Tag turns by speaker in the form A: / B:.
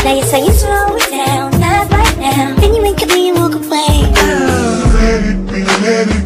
A: Now you say you slow it down, not right now. Then you wink at me and walk away.
B: Let it be, let it